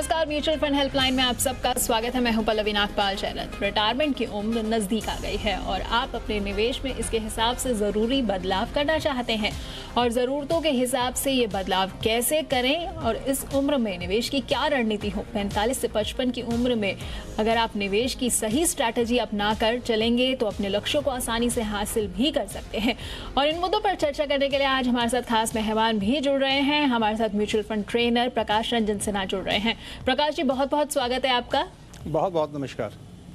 नमस्कार, mutual fund helpline में आप सबका स्वागत है। मैं हूं पल्लवी नागपाल शैरत। रिटायरमेंट की उम्र नजदीक आ गई है और आप अपने निवेश में इसके हिसाब से जरूरी बदलाव करना चाहते हैं और जरूरतों के हिसाब से ये बदलाव कैसे करें और इस उम्र में निवेश की क्या रणनीति हो। 45 से 55 की उम्र में अगर आप निवेश की सही स्ट्रैटेजी अपना कर चलेंगे तो अपने लक्ष्यों को आसानी से हासिल भी कर सकते हैं। और इन मुद्दों पर चर्चा करने के लिए आज हमारे साथ खास मेहमान भी जुड़ रहे हैं। हमारे साथ mutual fund trainer Prakash Ranjan Sinha जुड़ रहे हैं। प्रकाश जी, बहुत बहुत स्वागत है आपका। बहुत बहुत नमस्कार।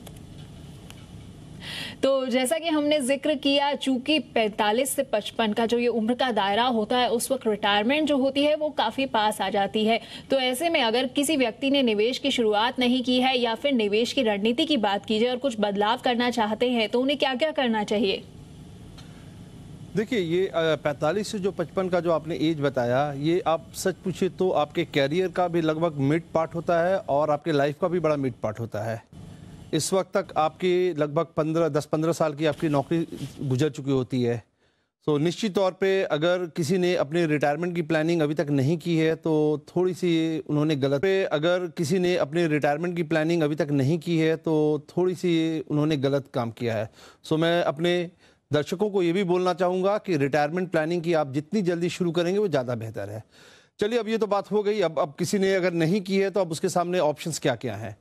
तो जैसा कि हमने जिक्र किया, चूंकि 45 से 55 का जो ये उम्र का दायरा होता है उस वक्त रिटायरमेंट जो होती है वो काफी पास आ जाती है। तो ऐसे में अगर किसी व्यक्ति ने निवेश की शुरुआत नहीं की है या फिर निवेश की रणनीति की बात की जाए और कुछ बदलाव करना चाहते हैं तो उन्हें क्या क्या करना चाहिए? देखिए, ये 45 से जो 55 का जो आपने एज बताया, ये आप सच पूछे तो आपके कैरियर का भी लगभग मिड पार्ट होता है और आपके लाइफ का भी बड़ा मिड पार्ट होता है। इस वक्त तक आपकी लगभग 10-15 साल की आपकी नौकरी गुजर चुकी होती है। तो निश्चित तौर पे अगर किसी ने अपने रिटायरमेंट की प्लानिंग अभी तक नहीं की है तो थोड़ी सी उन्होंने गलत काम किया है। सो मैं अपने दर्शकों को ये भी बोलना चाहूँगा कि रिटायरमेंट प्लानिंग की आप जितनी जल्दी शुरू करेंगे वो ज़्यादा बेहतर है। चलिए, अब ये तो बात हो गई। अब किसी ने अगर नहीं की है तो अब उसके सामने ऑप्शंस क्या क्या हैं।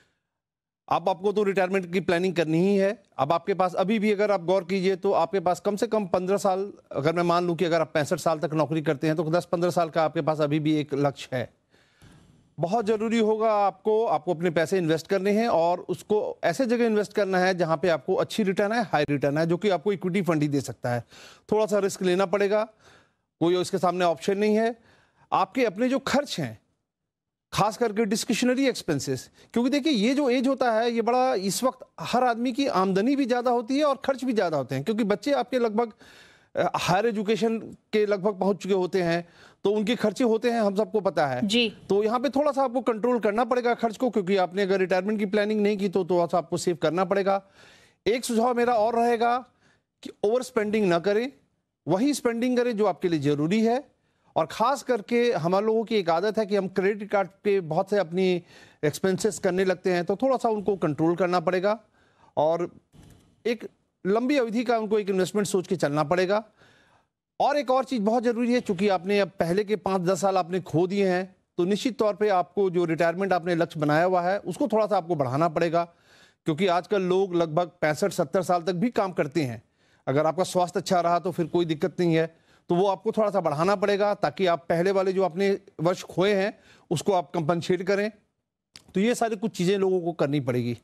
अब आपको तो रिटायरमेंट की प्लानिंग करनी ही है। अब आपके पास अभी भी अगर आप गौर कीजिए तो आपके पास कम से कम 15 साल, अगर मैं मान लूँ कि अगर आप 65 साल तक नौकरी करते हैं तो 10-15 साल का आपके पास अभी भी एक लक्ष्य है। बहुत ज़रूरी होगा आपको अपने पैसे इन्वेस्ट करने हैं और उसको ऐसे जगह इन्वेस्ट करना है जहां पे आपको अच्छी रिटर्न है, हाई रिटर्न है, जो कि आपको इक्विटी फंड ही दे सकता है। थोड़ा सा रिस्क लेना पड़ेगा, कोई उसके सामने ऑप्शन नहीं है। आपके अपने जो खर्च हैं, खास करके डिस्क्रिशनरी एक्सपेंसेस, क्योंकि देखिए ये जो एज होता है ये बड़ा, इस वक्त हर आदमी की आमदनी भी ज़्यादा होती है और खर्च भी ज़्यादा होते हैं, क्योंकि बच्चे आपके लगभग हायर एजुकेशन के लगभग पहुंच चुके होते हैं तो उनके खर्चे होते हैं, हम सबको पता है जी। तो यहाँ पे थोड़ा सा आपको कंट्रोल करना पड़ेगा खर्च को, क्योंकि आपने अगर रिटायरमेंट की प्लानिंग नहीं की तो थोड़ा सा आपको सेव करना पड़ेगा। एक सुझाव मेरा और रहेगा कि ओवर स्पेंडिंग ना करें, वही स्पेंडिंग करें जो आपके लिए जरूरी है। और खास करके हमारे लोगों की एक आदत है कि हम क्रेडिट कार्ड पे बहुत से अपनी एक्सपेंसेस करने लगते हैं, तो थोड़ा सा उनको कंट्रोल करना पड़ेगा और एक लंबी अवधि का उनको एक इन्वेस्टमेंट सोच के चलना पड़ेगा। और एक और चीज़ बहुत ज़रूरी है, चूंकि आपने अब पहले के 5-10 साल आपने खो दिए हैं तो निश्चित तौर पे आपको जो रिटायरमेंट आपने लक्ष्य बनाया हुआ है उसको थोड़ा सा आपको बढ़ाना पड़ेगा, क्योंकि आजकल लोग लगभग 65-70 साल तक भी काम करते हैं। अगर आपका स्वास्थ्य अच्छा रहा तो फिर कोई दिक्कत नहीं है, तो वो आपको थोड़ा सा बढ़ाना पड़ेगा ताकि आप पहले वाले जो अपने वर्ष खोए हैं उसको आप कंपनसेट करें। तो ये सारी कुछ चीज़ें लोगों को करनी पड़ेगी।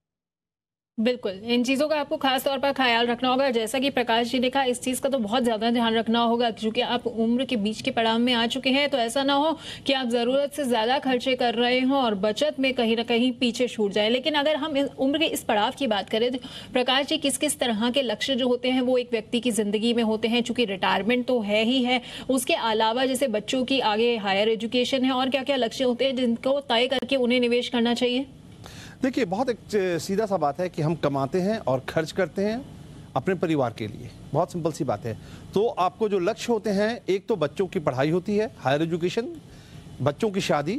बिल्कुल, इन चीज़ों का आपको खास तौर पर ख्याल रखना होगा। जैसा कि प्रकाश जी ने कहा, इस चीज़ का तो बहुत ज़्यादा ध्यान रखना होगा क्योंकि आप उम्र के बीच के पड़ाव में आ चुके हैं। तो ऐसा ना हो कि आप ज़रूरत से ज़्यादा खर्चे कर रहे हों और बचत में कहीं ना कहीं पीछे छूट जाए। लेकिन अगर हम उम्र के इस पड़ाव की बात करें तो प्रकाश जी, किस किस तरह के लक्ष्य जो होते हैं वो एक व्यक्ति की ज़िंदगी में होते हैं? चूँकि रिटायरमेंट तो है ही है, उसके अलावा जैसे बच्चों की आगे हायर एजुकेशन है, और क्या क्या लक्ष्य होते हैं जिनको तय करके उन्हें निवेश करना चाहिए? देखिए, बहुत एक सीधा सा बात है कि हम कमाते हैं और खर्च करते हैं अपने परिवार के लिए। बहुत सिंपल सी बात है। तो आपको जो लक्ष्य होते हैं, एक तो बच्चों की पढ़ाई होती है, हायर एजुकेशन, बच्चों की शादी,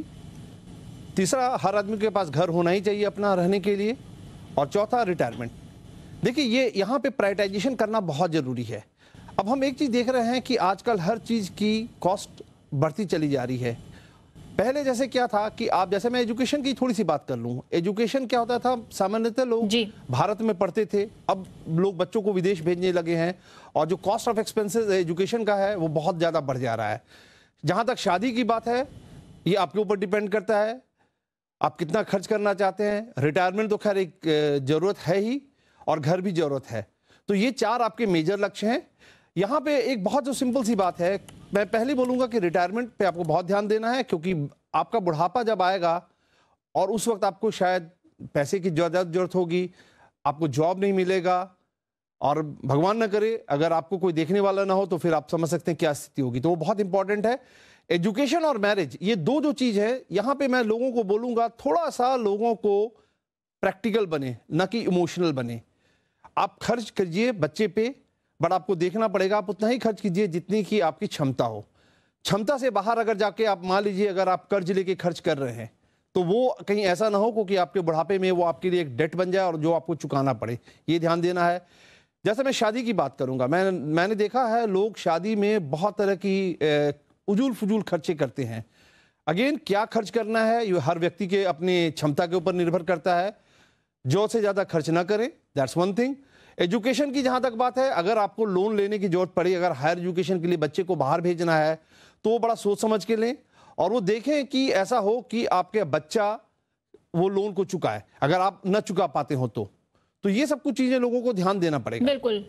तीसरा हर आदमी के पास घर होना ही चाहिए अपना रहने के लिए, और चौथा रिटायरमेंट। देखिए, ये यहाँ पे प्रायोरिटाइजेशन करना बहुत ज़रूरी है। अब हम एक चीज़ देख रहे हैं कि आजकल हर चीज़ की कॉस्ट बढ़ती चली जा रही है। पहले जैसे क्या था कि आप, जैसे मैं एजुकेशन की थोड़ी सी बात कर लूँ, एजुकेशन क्या होता था, सामान्यतः लोग भारत में पढ़ते थे, अब लोग बच्चों को विदेश भेजने लगे हैं और जो कॉस्ट ऑफ एक्सपेंसेस एजुकेशन का है वो बहुत ज़्यादा बढ़ जा रहा है। जहाँ तक शादी की बात है, ये आपके ऊपर डिपेंड करता है आप कितना खर्च करना चाहते हैं। रिटायरमेंट तो खैर एक ज़रूरत है ही और घर भी ज़रूरत है। तो ये 4 आपके मेजर लक्ष्य हैं। यहाँ पे एक बहुत जो सिंपल सी बात है, मैं पहले बोलूँगा कि रिटायरमेंट पे आपको बहुत ध्यान देना है, क्योंकि आपका बुढ़ापा जब आएगा और उस वक्त आपको शायद पैसे की ज़्यादा ज़रूरत होगी, आपको जॉब नहीं मिलेगा, और भगवान न करे अगर आपको कोई देखने वाला ना हो तो फिर आप समझ सकते हैं क्या स्थिति होगी। तो वो बहुत इंपॉर्टेंट है। एजुकेशन और मैरिज, ये दो जो चीज़ है, यहाँ पे मैं लोगों को बोलूँगा थोड़ा सा लोगों को प्रैक्टिकल बने, ना कि इमोशनल बने। आप खर्च कीजिए बच्चे पे, बट आपको देखना पड़ेगा आप उतना ही खर्च कीजिए जितनी की आपकी क्षमता हो। क्षमता से बाहर अगर जाके आप मान लीजिए अगर आप कर्ज लेके खर्च कर रहे हैं तो वो कहीं ऐसा ना हो क्योंकि आपके बुढ़ापे में वो आपके लिए एक डेट बन जाए और जो आपको चुकाना पड़े, ये ध्यान देना है। जैसे मैं शादी की बात करूंगा, मैंने देखा है लोग शादी में बहुत तरह की उजूल फजूल खर्चे करते हैं। अगेन, क्या खर्च करना है ये हर व्यक्ति के अपनी क्षमता के ऊपर निर्भर करता है। जो से ज्यादा खर्च ना करें, दैट्स वन थिंग। एजुकेशन की जहां तक बात है, अगर आपको लोन लेने की जरूरत पड़ी, अगर हायर एजुकेशन के लिए बच्चे को बाहर भेजना है, तो वो बड़ा सोच समझ के लें और वो देखें कि ऐसा हो कि आपके बच्चा वो लोन को चुकाए, अगर आप न चुका पाते हो तो ये सब कुछ चीजें लोगों को ध्यान देना पड़ेगा। बिल्कुल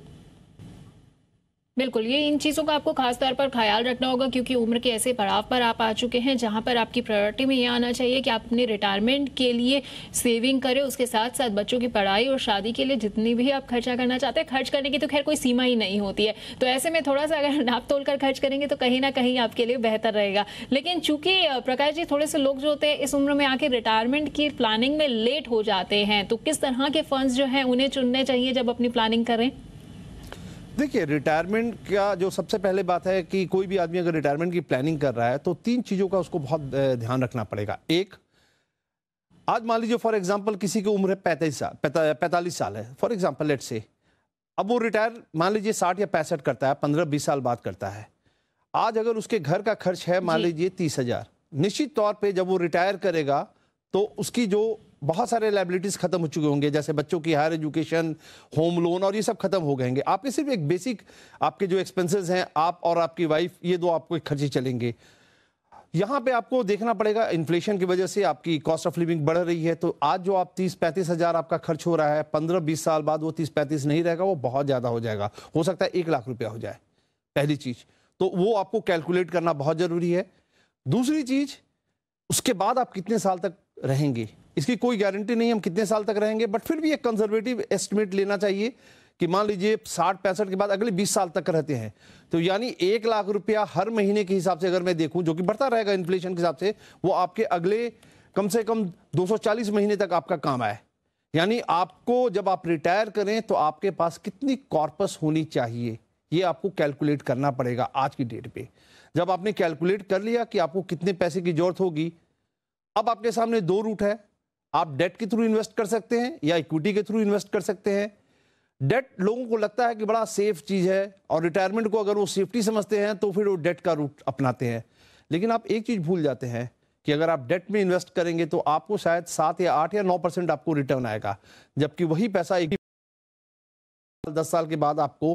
बिल्कुल, ये इन चीज़ों का आपको खास तौर पर ख्याल रखना होगा, क्योंकि उम्र के ऐसे पड़ाव पर आप आ चुके हैं जहां पर आपकी प्रायोरिटी में ये आना चाहिए कि आप अपने रिटायरमेंट के लिए सेविंग करें, उसके साथ साथ बच्चों की पढ़ाई और शादी के लिए जितनी भी आप खर्चा करना चाहते हैं, खर्च करने की तो खैर कोई सीमा ही नहीं होती है। तो ऐसे में थोड़ा सा अगर नाप तोल कर खर्च करेंगे तो कहीं ना कहीं आपके लिए बेहतर रहेगा। लेकिन चूंकि प्रकाश जी, थोड़े से लोग जो होते हैं इस उम्र में आके रिटायरमेंट की प्लानिंग में लेट हो जाते हैं, तो किस तरह के फंड्स जो हैं उन्हें चुनने चाहिए जब अपनी प्लानिंग करें? देखिए, रिटायरमेंट का जो सबसे पहले बात है कि कोई भी आदमी अगर रिटायरमेंट की प्लानिंग कर रहा है तो 3 चीजों का उसको बहुत ध्यान रखना पड़ेगा। एक, आज मान लीजिए फॉर एग्जांपल किसी की उम्र है 45 साल है, फॉर एग्जांपल लेट्स से, अब वो रिटायर मान लीजिए 60 या 65 करता है, 15-20 साल बाद करता है। आज अगर उसके घर का खर्च है मान लीजिए 30,000, निश्चित तौर पर जब वो रिटायर करेगा तो उसकी जो बहुत सारे लाइबिलिटीज खत्म हो चुके होंगे, जैसे बच्चों की हायर एजुकेशन, होम लोन और ये सब खत्म हो गएंगे। आपके सिर्फ एक बेसिक आपके जो एक्सपेंसेस हैं, आप और आपकी वाइफ, ये दो आपको खर्चे चलेंगे। यहाँ पे आपको देखना पड़ेगा, इन्फ्लेशन की वजह से आपकी कॉस्ट ऑफ लिविंग बढ़ रही है, तो आज जो आप 30-35 हज़ार आपका खर्च हो रहा है, 15-20 साल बाद वो 30-35 नहीं रहेगा, वो बहुत ज़्यादा हो जाएगा, हो सकता है 1 लाख रुपया हो जाए। पहली चीज़ तो वो आपको कैलकुलेट करना बहुत ज़रूरी है। दूसरी चीज़, उसके बाद आप कितने साल तक रहेंगे, इसकी कोई गारंटी नहीं हम कितने साल तक रहेंगे, बट फिर भी एक कंजर्वेटिव एस्टिमेट लेना चाहिए कि मान लीजिए 60-65 के बाद अगले 20 साल तक रहते हैं, तो यानी 1 लाख रुपया हर महीने के हिसाब से अगर मैं देखूं, जो कि बढ़ता रहेगा इन्फ्लेशन के हिसाब से, वो आपके अगले कम से कम 240 महीने तक आपका काम आए। यानी आपको जब आप रिटायर करें तो आपके पास कितनी कॉर्पस होनी चाहिए, ये आपको कैलकुलेट करना पड़ेगा आज की डेट पे। जब आपने कैलकुलेट कर लिया कि आपको कितने पैसे की जरूरत होगी, अब आपके सामने 2 रूट है। आप डेट के थ्रू इन्वेस्ट कर सकते हैं या इक्विटी के थ्रू इन्वेस्ट कर सकते हैं। डेट लोगों को लगता है कि बड़ा सेफ चीज है और रिटायरमेंट को अगर वो सेफ्टी समझते हैं तो फिर वो डेट का रूट अपनाते हैं, लेकिन आप एक चीज भूल जाते हैं कि अगर आप डेट में इन्वेस्ट करेंगे तो आपको शायद 7 या 8 या 9% आपको रिटर्न आएगा, जबकि वही पैसा 10 साल के बाद आपको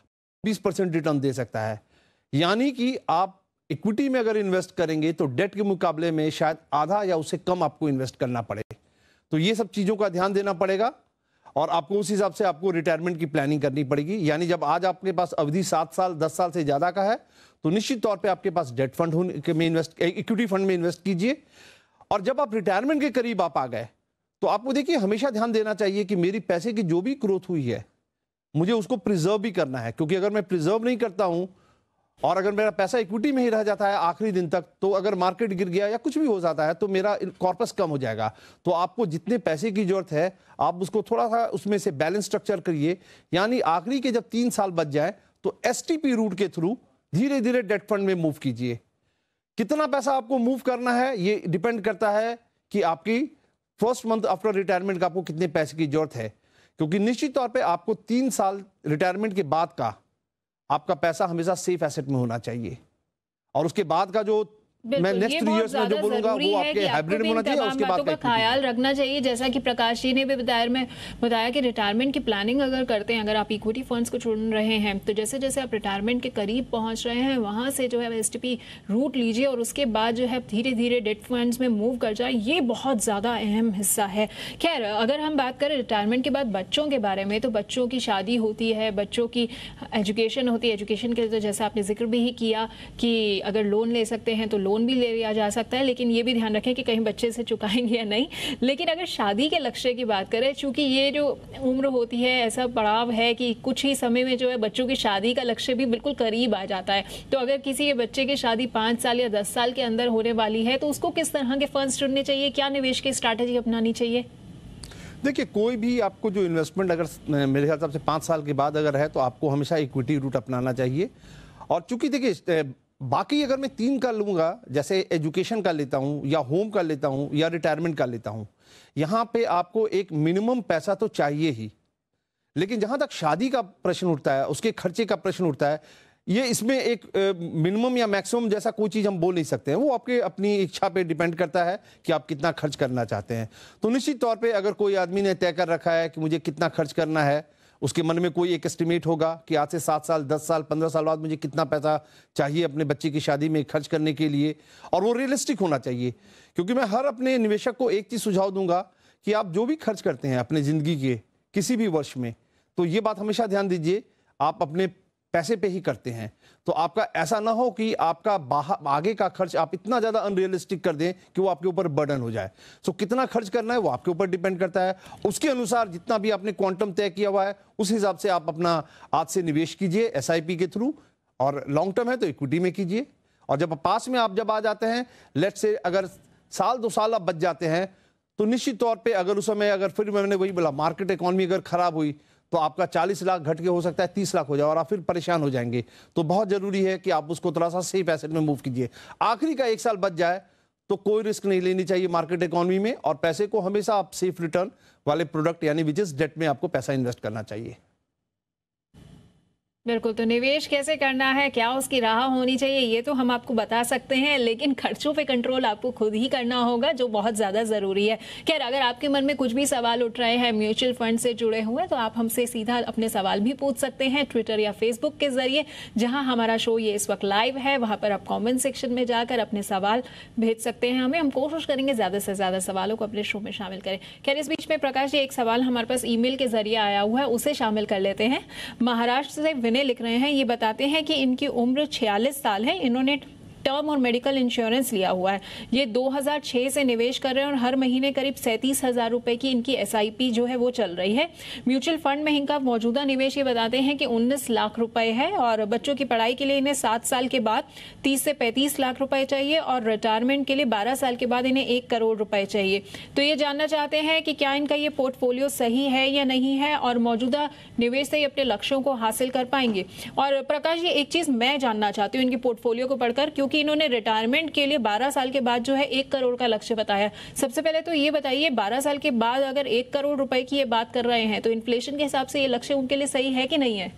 20% रिटर्न दे सकता है। यानी कि आप इक्विटी में अगर इन्वेस्ट करेंगे तो डेट के मुकाबले में शायद आधा या उससे कम आपको इन्वेस्ट करना पड़े। तो ये सब चीजों का ध्यान देना पड़ेगा और आपको उस हिसाब से आपको रिटायरमेंट की प्लानिंग करनी पड़ेगी। यानी जब आज आपके पास अवधि 7 साल 10 साल से ज्यादा का है तो निश्चित तौर पे आपके पास डेट फंड में इन्वेस्ट, इक्विटी फंड में इन्वेस्ट कीजिए। और जब आप रिटायरमेंट के करीब आप आ गए तो आपको देखिए हमेशा ध्यान देना चाहिए कि मेरी पैसे की जो भी ग्रोथ हुई है मुझे उसको प्रिजर्व भी करना है, क्योंकि अगर मैं प्रिजर्व नहीं करता हूं और अगर मेरा पैसा इक्विटी में ही रह जाता है आखिरी दिन तक, तो अगर मार्केट गिर गया या कुछ भी हो जाता है तो मेरा कॉर्पस कम हो जाएगा। तो आपको जितने पैसे की जरूरत है आप उसको थोड़ा सा उसमें से बैलेंस स्ट्रक्चर करिए, यानी आखिरी के जब 3 साल बच जाए तो एसटीपी रूट के थ्रू धीरे धीरे डेट फंड में मूव कीजिए। कितना पैसा आपको मूव करना है ये डिपेंड करता है कि आपकी फर्स्ट मंथ आफ्टर रिटायरमेंट का आपको कितने पैसे की जरूरत है, क्योंकि निश्चित तौर पे आपको 3 साल रिटायरमेंट के बाद का आपका पैसा हमेशा सेफ एसेट में होना चाहिए और उसके बाद का जो मैं नेक्स्ट 3 इयर्स में जो बोलूंगा वो आपके हाइब्रिड में होना चाहिए और उसके बाद का ख्याल रखना चाहिए। जैसा कि प्रकाश जी ने भी बताया कि रिटायरमेंट की प्लानिंग अगर करते हैं, अगर आप इक्विटी फंड्स को चुन रहे हैं तो जैसे जैसे आप रिटायरमेंट के करीब पहुंच रहे हैं वहां से जो है एसटीपी रूट लीजिए और उसके बाद जो है धीरे धीरे डेट फंड्स में मूव कर जाए, ये बहुत ज़्यादा अहम हिस्सा है। खैर, अगर हम बात करें रिटायरमेंट के बाद बच्चों के बारे में, तो बच्चों की शादी होती है, बच्चों की एजुकेशन होती है। एजुकेशन के लिए जैसा आपने जिक्र भी ही किया कि अगर लोन ले सकते हैं तो लोन भी ले लिया जा सकता है, लेकिन ये भी ध्यान रखें कि कहीं बच्चे से चुकाएंगे या नहीं। लेकिन अगर शादी के लक्ष्य की बात करें, चूंकि ये जो उम्र होती है ऐसा पड़ाव है कि कुछ ही समय में जो है बच्चों की शादी का लक्ष्य भी बिल्कुल करीब आ जाता है, तो अगर किसी के बच्चे की शादी 5 साल या 10 साल के अंदर होने वाली है तो उसको किस तरह के फंड्स चुनने चाहिए, क्या निवेश की स्ट्रैटेजी अपनानी चाहिए? देखिए, कोई भी आपको जो इन्वेस्टमेंट अगर मेरे हिसाब से 5 साल के बाद अगर है तो आपको हमेशा इक्विटी रूट अपनाना चाहिए। और चूंकि देखिए बाकी अगर मैं 3 का लूंगा, जैसे एजुकेशन का लेता हूं या होम का लेता हूं या रिटायरमेंट का लेता हूं, यहां पे आपको एक मिनिमम पैसा तो चाहिए ही, लेकिन जहां तक शादी का प्रश्न उठता है, उसके खर्चे का प्रश्न उठता है, ये इसमें एक मिनिमम या मैक्सिमम जैसा कोई चीज हम बोल नहीं सकते हैं। वो आपके अपनी इच्छा पे डिपेंड करता है कि आप कितना खर्च करना चाहते हैं। तो निश्चित तौर पे अगर कोई आदमी ने तय कर रखा है कि मुझे कितना खर्च करना है, उसके मन में कोई एक एस्टिमेट होगा कि आज से 7 साल 10 साल 15 साल बाद मुझे कितना पैसा चाहिए अपने बच्चे की शादी में खर्च करने के लिए, और वो रियलिस्टिक होना चाहिए। क्योंकि मैं हर अपने निवेशक को एक चीज सुझाव दूंगा कि आप जो भी खर्च करते हैं अपने जिंदगी के किसी भी वर्ष में, तो ये बात हमेशा ध्यान दीजिए, आप अपने पैसे पे ही करते हैं। तो आपका ऐसा ना हो कि आपका आगे का खर्च आप इतना ज्यादा अनरियलिस्टिक कर दें कि वो आपके ऊपर बर्डन हो जाए। सो कितना खर्च करना है वो आपके ऊपर डिपेंड करता है। उसके अनुसार जितना भी आपने क्वांटम तय किया हुआ है, उस हिसाब से आप अपना आज से निवेश कीजिए एसआईपी के थ्रू, और लॉन्ग टर्म है तो इक्विटी में कीजिए। और जब पास में आप जब आ जाते हैं, लेट्स से अगर साल 2 साल आप बच जाते हैं, तो निश्चित तौर पे अगर उस समय अगर फिर मैंने वही बोला मार्केट इकोनॉमी अगर खराब हुई तो आपका 40 लाख घट के हो सकता है 30 लाख हो जाए और आप फिर परेशान हो जाएंगे। तो बहुत जरूरी है कि आप उसको थोड़ा सा सेफ एसेट में मूव कीजिए। आखिरी का 1 साल बच जाए तो कोई रिस्क नहीं लेनी चाहिए मार्केट इकोनॉमी में, और पैसे को हमेशा आप सेफ रिटर्न वाले प्रोडक्ट यानी विच इज डेट में आपको पैसा इन्वेस्ट करना चाहिए। बिल्कुल, तो निवेश कैसे करना है, क्या उसकी राह होनी चाहिए, ये तो हम आपको बता सकते हैं, लेकिन खर्चों पे कंट्रोल आपको खुद ही करना होगा, जो बहुत ज़्यादा ज़रूरी है। खैर, अगर आपके मन में कुछ भी सवाल उठ रहे हैं म्यूचुअल फंड से जुड़े हुए, तो आप हमसे सीधा अपने सवाल भी पूछ सकते हैं ट्विटर या फेसबुक के जरिए, जहां हमारा शो ये इस वक्त लाइव है। वहां पर आप कॉमेंट सेक्शन में जाकर अपने सवाल भेज सकते हैं हमें। हम कोशिश करेंगे ज़्यादा से ज़्यादा सवालों को अपने शो में शामिल करें। खैर, इस बीच में प्रकाश जी, एक सवाल हमारे पास ईमेल के जरिए आया हुआ है, उसे शामिल कर लेते हैं। महाराष्ट्र से विनय लिख रहे हैं, ये बताते हैं कि इनकी उम्र 46 साल है, इन्होंने टर्म और मेडिकल इंश्योरेंस लिया हुआ है। ये 2006 से निवेश कर रहे हैं और हर महीने करीब 37,000 रुपए की इनकी एसआईपी जो है वो चल रही है। म्यूचुअल फंड में इनका मौजूदा निवेश ये बताते हैं कि 19 लाख रुपए है, और बच्चों की पढ़ाई के लिए इन्हें 7 साल के बाद 30 से 35 लाख रुपए चाहिए, और रिटायरमेंट के लिए 12 साल के बाद इन्हें 1 करोड़ रुपए चाहिए। तो ये जानना चाहते हैं कि क्या इनका ये पोर्टफोलियो सही है या नहीं है, और मौजूदा निवेश से अपने लक्ष्यों को हासिल कर पाएंगे। और प्रकाश जी, एक चीज मैं जानना चाहती हूँ इनकी पोर्टफोलियो को पढ़कर, क्योंकि इन्होंने रिटायरमेंट के लिए 12 साल के बाद जो है 1 करोड़ का लक्ष्य बताया। सबसे पहले तो ये बताइए, 12 साल के बाद अगर 1 करोड़ रुपए की ये बात कर रहे हैं, तो इन्फ्लेशन के हिसाब से ये लक्ष्य उनके लिए सही है कि नहीं है?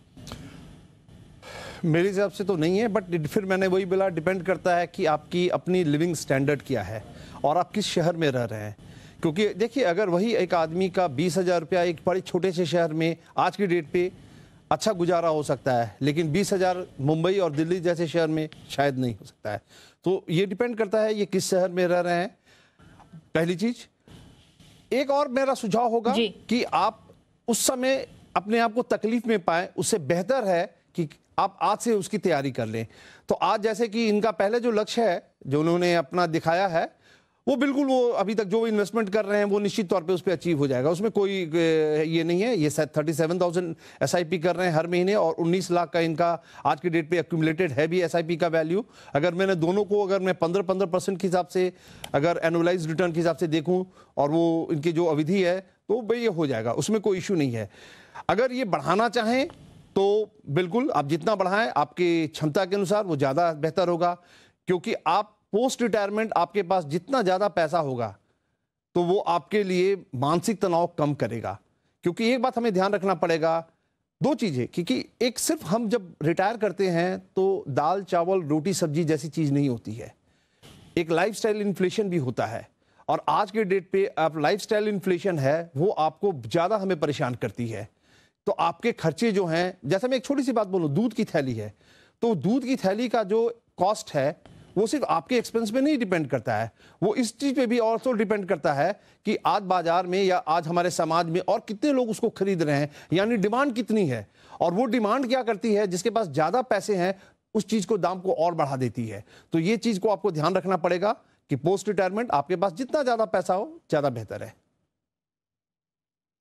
मेरे हिसाब से तो नहीं है, बट फिर मैंने वही बोला, डिपेंड करता है कि आपकी अपनी लिविंग स्टैंडर्ड क्या है और आप किस शहर में रह रहे हैं। क्योंकि देखिए, अगर वही एक आदमी का 20,000 रुपया एक बड़े छोटे से शहर में आज की डेट पे अच्छा गुजारा हो सकता है, लेकिन 20,000 मुंबई और दिल्ली जैसे शहर में शायद नहीं हो सकता है। तो ये डिपेंड करता है ये किस शहर में रह रहे हैं, पहली चीज। एक और मेरा सुझाव होगा कि आप उस समय अपने आप को तकलीफ में पाए, उससे बेहतर है कि आप आज से उसकी तैयारी कर लें। तो आज जैसे कि इनका पहले जो लक्ष्य है जो उन्होंने अपना दिखाया है, वो बिल्कुल वो अभी तक जो इन्वेस्टमेंट कर रहे हैं वो निश्चित तौर पे उस पर अचीव हो जाएगा, उसमें कोई ये नहीं है। ये 37,000 एसआईपी कर रहे हैं हर महीने, और 19 लाख का इनका आज की डेट पे एक्यूमुलेटेड है भी एसआईपी का वैल्यू। अगर मैंने दोनों को अगर मैं 15% के हिसाब से अगर एनुअलाइज रिटर्न के हिसाब से देखूं, और वो इनकी जो अवधि है, तो भाई ये हो जाएगा, उसमें कोई इशू नहीं है। अगर ये बढ़ाना चाहें तो बिल्कुल आप जितना बढ़ाएं आपकी क्षमता के अनुसार वो ज़्यादा बेहतर होगा, क्योंकि आप पोस्ट रिटायरमेंट आपके पास जितना ज़्यादा पैसा होगा तो वो आपके लिए मानसिक तनाव कम करेगा। क्योंकि एक बात हमें ध्यान रखना पड़ेगा, 2 चीज़ें, क्योंकि एक सिर्फ हम जब रिटायर करते हैं तो दाल चावल रोटी सब्जी जैसी चीज़ नहीं होती है, एक लाइफस्टाइल इन्फ्लेशन भी होता है। और आज के डेट पे आप लाइफस्टाइल इन्फ्लेशन है वो आपको ज़्यादा हमें परेशान करती है। तो आपके खर्चे जो हैं, जैसे मैं एक छोटी सी बात बोलूँ, दूध की थैली है, तो दूध की थैली का जो कॉस्ट है वो सिर्फ आपके एक्सपेंस पे नहीं डिपेंड करता है, वो इस चीज पे भी ऑल्सो डिपेंड करता है कि आज बाजार में या आज हमारे समाज में और कितने लोग उसको खरीद रहे हैं, यानी डिमांड कितनी है। और वो डिमांड क्या करती है, जिसके पास ज्यादा पैसे हैं उस चीज को दाम को और बढ़ा देती है। तो ये चीज को आपको ध्यान रखना पड़ेगा कि पोस्ट रिटायरमेंट आपके पास जितना ज्यादा पैसा हो ज्यादा बेहतर है।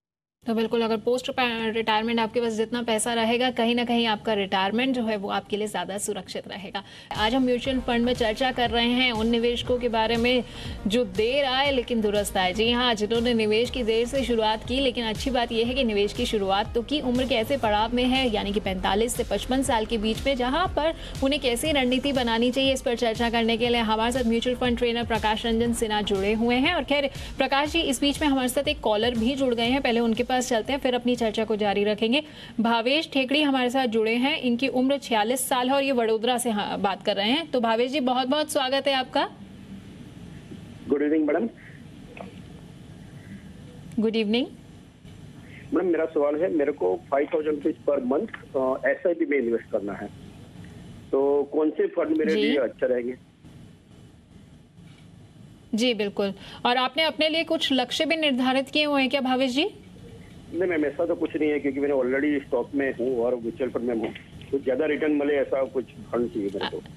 तो बिल्कुल, अगर पोस्ट रिटायरमेंट आपके पास जितना पैसा रहेगा, कहीं ना कहीं आपका रिटायरमेंट जो है वो आपके लिए ज़्यादा सुरक्षित रहेगा। आज हम म्यूचुअल फंड में चर्चा कर रहे हैं उन निवेशकों के बारे में जो देर आए लेकिन दुरुस्त आए। जी हाँ, जिन्होंने निवेश की देर से शुरुआत की, लेकिन अच्छी बात यह है कि निवेश की शुरुआत तो की उम्र के ऐसे पड़ाव में है, यानी कि 45 से 55 साल के बीच में, जहाँ पर उन्हें कैसी रणनीति बनानी चाहिए, इस पर चर्चा करने के लिए हमारे साथ mutual fund trainer Prakash Ranjan Sinha जुड़े हुए हैं। और खैर प्रकाश जी, इस बीच में हमारे साथ एक कॉलर भी जुड़ गए हैं, पहले उनके पास चलते हैं, फिर अपनी चर्चा को जारी रखेंगे। भावेश ठेकड़ी हमारे साथ जुड़े हैं, इनकी उम्र 46 साल है और ये वडोदरा से बात कर रहे हैं। तो भावेश जी, बहुत बहुत स्वागत है आपका। Good evening madam. Good evening madam, मेरा सवाल है, मेरे को 5000 रुपीज पर मंथ SIP में इन्वेस्ट करना है, तो कौन से फंड मेरे लिए अच्छा रहेंगे? जी बिल्कुल, और आपने अपने लिए कुछ लक्ष्य भी निर्धारित किए हुए हैं क्या भावेश जी? नहीं मैम, ऐसा तो कुछ नहीं है, क्योंकि मैंने ऑलरेडी स्टॉक में हूँ और म्यूचुअल फंड में हूँ, कुछ ज्यादा रिटर्न मिले ऐसा कुछ फंड चाहिए मेरे को।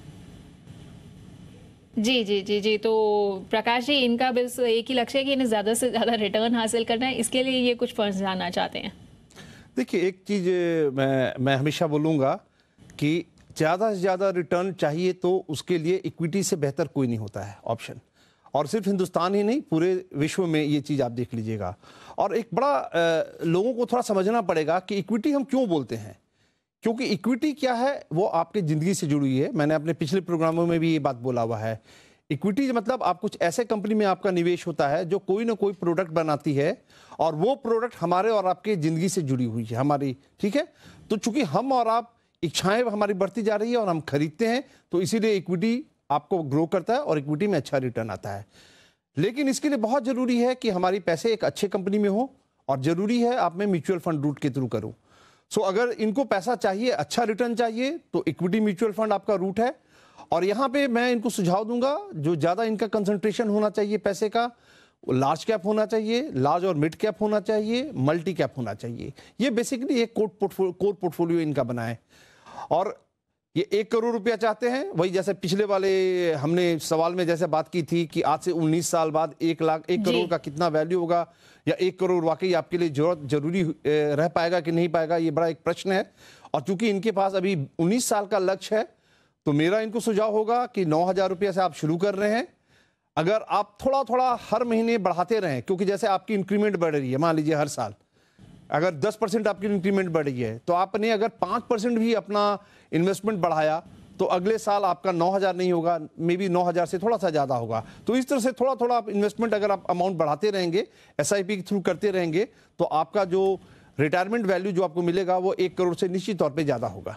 जी जी जी जी, तो प्रकाश जी, इनका बस एक ही लक्ष्य है कि इन्हें ज्यादा से ज्यादा रिटर्न हासिल करना है, इसके लिए ये कुछ फंड्स जानना चाहते हैं। देखिए, एक चीज मैं हमेशा बोलूँगा कि ज़्यादा से ज़्यादा रिटर्न चाहिए तो उसके लिए इक्विटी से बेहतर कोई नहीं होता है ऑप्शन। और सिर्फ हिंदुस्तान ही नहीं, पूरे विश्व में ये चीज़ आप देख लीजिएगा। और एक बड़ा लोगों को थोड़ा समझना पड़ेगा कि इक्विटी हम क्यों बोलते हैं, क्योंकि इक्विटी क्या है, वो आपकी ज़िंदगी से जुड़ी हुई है। मैंने अपने पिछले प्रोग्रामों में भी ये बात बोला हुआ है। इक्विटी मतलब आप कुछ ऐसे कंपनी में आपका निवेश होता है जो कोई ना कोई प्रोडक्ट बनाती है, और वो प्रोडक्ट हमारे और आपके ज़िंदगी से जुड़ी हुई है हमारी, ठीक है। तो चूंकि हम और आप, इच्छाएं हमारी बढ़ती जा रही है और हम खरीदते हैं, तो इसीलिए इक्विटी आपको ग्रो करता है और इक्विटी में अच्छा रिटर्न आता है। लेकिन इसके लिए बहुत ज़रूरी है कि हमारी पैसे एक अच्छे कंपनी में हो, और ज़रूरी है आप में म्यूचुअल फंड रूट के थ्रू करूँ। सो अगर इनको पैसा चाहिए, अच्छा रिटर्न चाहिए, तो इक्विटी म्यूचुअल फंड आपका रूट है। और यहाँ पे मैं इनको सुझाव दूंगा, जो ज़्यादा इनका कंसंट्रेशन होना चाहिए पैसे का, लार्ज कैप होना चाहिए, लार्ज और मिड कैप होना चाहिए, मल्टी कैप होना चाहिए। ये बेसिकली एक कोर पोर्टफोलियो इनका बना है। और ये 1 करोड़ रुपया चाहते हैं, वही जैसे पिछले वाले हमने सवाल में जैसे बात की थी कि आज से 19 साल बाद 1 करोड़ का कितना वैल्यू होगा, या 1 करोड़ वाकई आपके लिए जरूरी रह पाएगा कि नहीं पाएगा, ये बड़ा एक प्रश्न है। और चूंकि इनके पास अभी 19 साल का लक्ष्य है, तो मेरा इनको सुझाव होगा कि 9,000 रुपये से आप शुरू कर रहे हैं। अगर आप थोड़ा थोड़ा हर महीने बढ़ाते रहें, क्योंकि जैसे आपकी इंक्रीमेंट बढ़ रही है, मान लीजिए हर साल अगर 10% आपकी इंक्रीमेंट बढ़ रही है, तो आपने अगर 5% भी अपना इन्वेस्टमेंट बढ़ाया, तो अगले साल आपका 9,000 नहीं होगा, मे बी 9,000 से थोड़ा सा ज़्यादा होगा। तो इस तरह से थोड़ा थोड़ा आप इन्वेस्टमेंट अगर आप अमाउंट बढ़ाते रहेंगे, SIP के थ्रू करते रहेंगे, तो आपका जो रिटायरमेंट वैल्यू जो आपको मिलेगा वो 1 करोड़ से निश्चित तौर पे ज़्यादा होगा।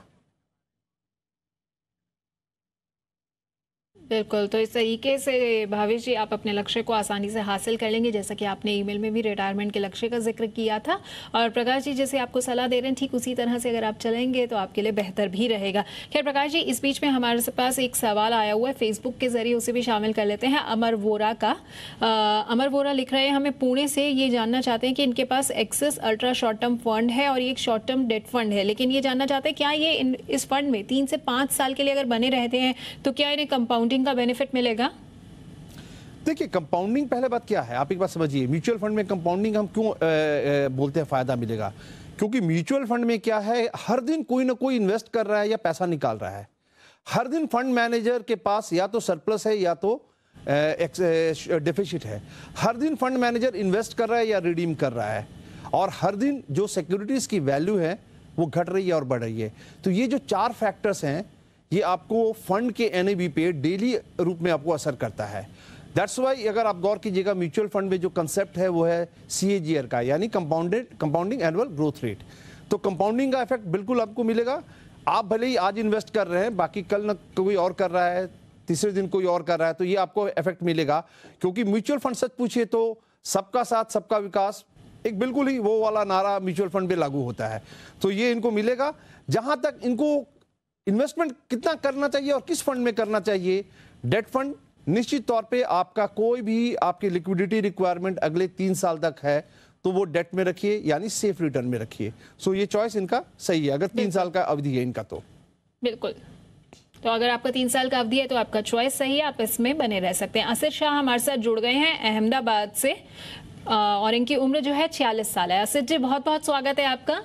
बिल्कुल, तो इस तरीके से भावेश जी आप अपने लक्ष्य को आसानी से हासिल कर लेंगे, जैसा कि आपने ईमेल में भी रिटायरमेंट के लक्ष्य का जिक्र किया था। और प्रकाश जी जैसे आपको सलाह दे रहे हैं, ठीक उसी तरह से अगर आप चलेंगे तो आपके लिए बेहतर भी रहेगा। खैर प्रकाश जी, इस बीच में हमारे पास एक सवाल आया हुआ है फेसबुक के जरिए, उसे भी शामिल कर लेते हैं। अमर वोरा का अमर वोरा लिख रहे हैं हमें पुणे से, ये जानना चाहते हैं कि इनके पास Axis ultra short term fund है और एक शॉर्ट टर्म डेट फंड है, लेकिन ये जानना चाहते हैं क्या ये इस फंड में 3 से 5 साल के लिए अगर बने रहते हैं तो क्या इन्हें कंपाउंडिंग का बेनिफिट मिलेगा? देखिए, कंपाउंडिंग पहले बात क्या है, आप एक बात समझिए। म्यूचुअल फंड में कंपाउंडिंग हम क्यों बोलते हैं फायदा मिलेगा, क्योंकि म्यूचुअल फंड में क्या है, हर दिन कोई ना कोई इन्वेस्ट कर रहा है या पैसा निकाल रहा है। हर दिन फंड मैनेजर के पास या तो सरप्लस है या तो डेफिसिट है। हर दिन फंड मैनेजर इन्वेस्ट कर रहा है या रिडीम कर रहा है, और हर दिन जो सिक्योरिटीज की वैल्यू है वो घट रही है और बढ़ रही है। तो ये जो 4 फैक्टर्स हैं, ये आपको फंड के NAV पे डेली रूप में आपको असर करता है। दैट्स वाई अगर आप गौर कीजिएगा, म्यूचुअल फंड में जो कंसेप्ट है वो है CAGR का, यानी कंपाउंडिंग एनुअल ग्रोथ रेट। तो कंपाउंडिंग का इफेक्ट बिल्कुल आपको मिलेगा। आप भले ही आज इन्वेस्ट कर रहे हैं, बाकी कल न कोई और कर रहा है, तीसरे दिन कोई और कर रहा है, तो ये आपको इफेक्ट मिलेगा। क्योंकि म्यूचुअल फंड सच पूछिए तो सबका साथ सबका विकास, एक बिल्कुल ही वो वाला नारा म्यूचुअल फंड पे लागू होता है। तो ये इनको मिलेगा। जहां तक इनको इन्वेस्टमेंट कितना करना चाहिए और किस फंड में करना चाहिए, डेट फंड निश्चित तौर पे आपका कोई भी आपकी लिक्विडिटी रिक्वायरमेंट अगले 3 साल तक है तो वो डेट में रखिए, यानी सेफ रिटर्न में रखिए। सो ये चॉइस इनका सही है, अगर 3 साल का अवधि है इनका तो बिल्कुल। तो अगर आपका 3 साल का अवधि है तो आपका चॉइस सही है, आप इसमें बने रह सकते हैं। असद शाह हमारे साथ जुड़ गए हैं अहमदाबाद से। और इनकी उम्र जो है 46 साल है। असित जी, बहुत बहुत स्वागत है आपका।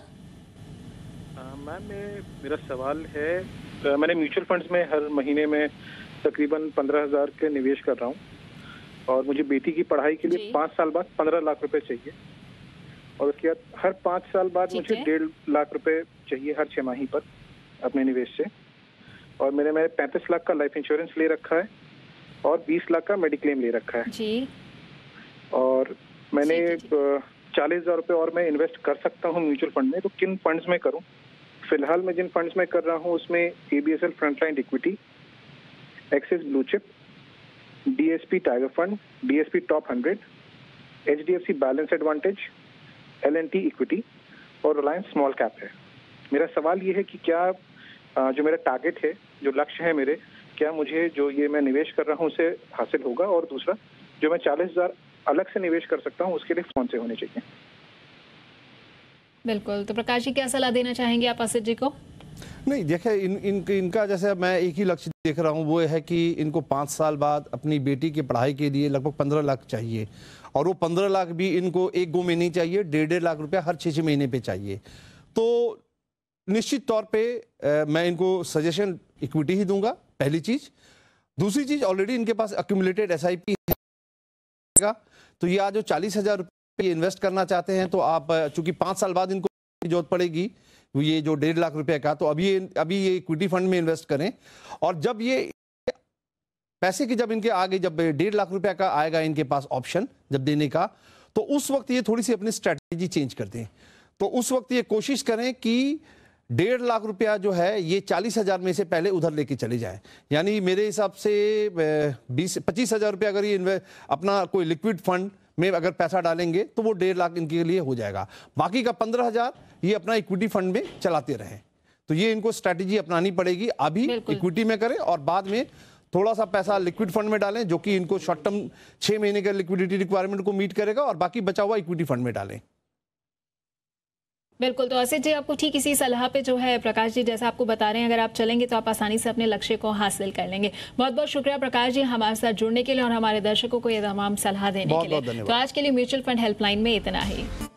मैम, मेरा सवाल है, मैंने म्यूचुअल फंड्स में हर महीने में तकरीबन 15,000 के निवेश कर रहा हूँ और मुझे बेटी की पढ़ाई के लिए 5 साल बाद 15 लाख रुपए चाहिए और उसके बाद हर 5 साल बाद मुझे 1.5 लाख रुपए चाहिए हर 6 माही पर अपने निवेश से। और मैंने 35 लाख का लाइफ इंश्योरेंस ले रखा है और 20 लाख का मेडिक्लेम ले रखा है जी। और मैंने 40,000 रुपये और मैं इन्वेस्ट कर सकता हूँ म्यूचुअल फंड में, तो किन फंड्स में करूँ? फिलहाल मैं जिन फंड्स में कर रहा हूँ उसमें ABSL Frontline equity, Axis blue chip, DSP Tiger fund, DSP top 100, HDFC balance advantage, L&T equity और रिलायंस स्मॉल कैप है। मेरा सवाल ये है कि क्या जो मेरा टारगेट है, जो लक्ष्य है मेरे, क्या मुझे जो ये मैं निवेश कर रहा हूँ उसे हासिल होगा? और दूसरा, जो मैं 40,000 अलग से निवेश कर सकता हूँ उसके लिए कौन से होने चाहिए? बिल्कुल, तो प्रकाश जी क्या सलाह देना चाहेंगे आप असित जी को? नहीं, देखिए इनका जैसे मैं एक ही लक्ष्य देख रहा हूँ, वो है कि इनको 5 साल बाद अपनी बेटी की पढ़ाई के लिए लगभग 15 लाख चाहिए और वो 15 लाख भी इनको एक गो में नहीं चाहिए, 1.5 लाख रुपया हर 6 महीने पे चाहिए। तो निश्चित तौर पे मैं इनको सजेशन इक्विटी ही दूंगा, पहली चीज। दूसरी चीज, ऑलरेडी इनके पास अक्यूमुलेटेड SIP है, तो ये आज जो 40,000 रुपये इन्वेस्ट करना चाहते हैं, तो आप चूंकि 5 साल बाद इनको जरूरत पड़ेगी ये जो 1.5 लाख रुपए का, तो अभी ये इक्विटी फंड में इन्वेस्ट करें और जब ये पैसे की जब इनके आगे जब 1.5 लाख रुपए का आएगा इनके पास ऑप्शन जब देने का, तो उस वक्त ये थोड़ी सी अपनी स्ट्रैटेजी चेंज कर दें। तो उस वक्त ये कोशिश करें कि 1.5 लाख रुपया जो है ये 40,000 में से पहले उधर लेके चले जाए। यानी मेरे हिसाब से 25,000 रुपया अगर ये अपना कोई लिक्विड फंड में अगर पैसा डालेंगे तो वो 1.5 लाख इनके लिए हो जाएगा। बाकी का 15,000 ये अपना इक्विटी फंड में चलाते रहे। तो ये इनको स्ट्रैटेजी अपनानी पड़ेगी। अभी इक्विटी में करें और बाद में थोड़ा सा पैसा लिक्विड फंड में डालें, जो कि इनको शॉर्ट टर्म 6 महीने के लिक्विडिटी रिक्वायरमेंट को मीट करेगा, और बाकी बचा हुआ इक्विटी फंड में डालें। बिल्कुल, तो असित जी आपको ठीक इसी सलाह पे जो है प्रकाश जी जैसा आपको बता रहे हैं, अगर आप चलेंगे तो आप आसानी से अपने लक्ष्य को हासिल कर लेंगे। बहुत बहुत शुक्रिया प्रकाश जी हमारे साथ जुड़ने के लिए और हमारे दर्शकों को ये तमाम सलाह देने के लिए। तो आज के लिए म्यूचुअल फंड हेल्पलाइन में इतना ही।